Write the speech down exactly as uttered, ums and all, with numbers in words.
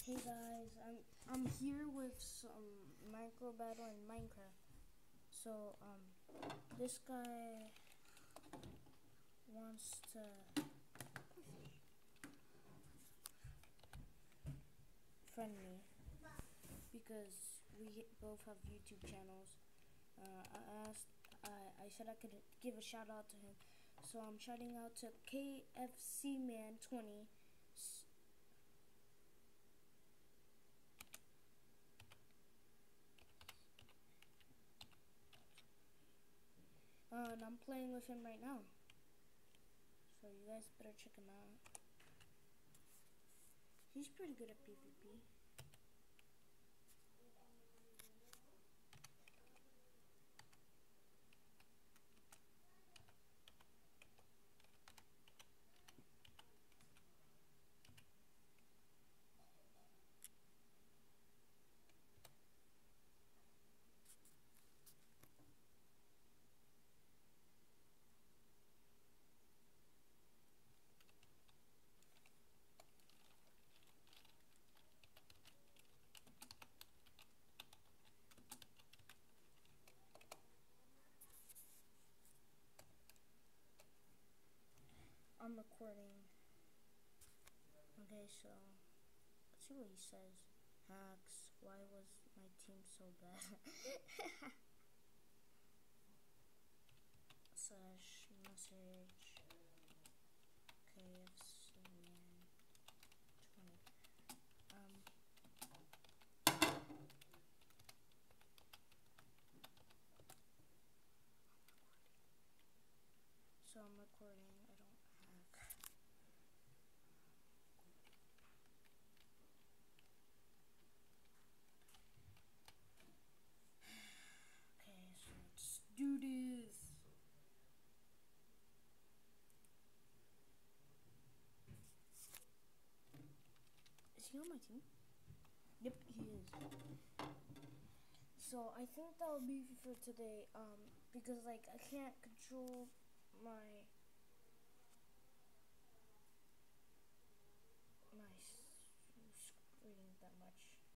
Hey guys, I'm I'm here with some micro battle in Minecraft. So um, this guy wants to friend me because we both have YouTube channels. Uh, I asked, I I said I could give a shout out to him, so I'm shouting out to K F C Man twenty. Uh, and I'm playing with him right now. So you guys better check him out. He's pretty good at PvP. I'm recording. Okay, so let's see what he says. Hacks, why was my team so bad? Slash message K F C Man twenty. Um so I'm recording, I don't hack. Okay, so let's do this. Is he on my team? Yep, he is. So I think that'll be for today. Um, because like I can't control my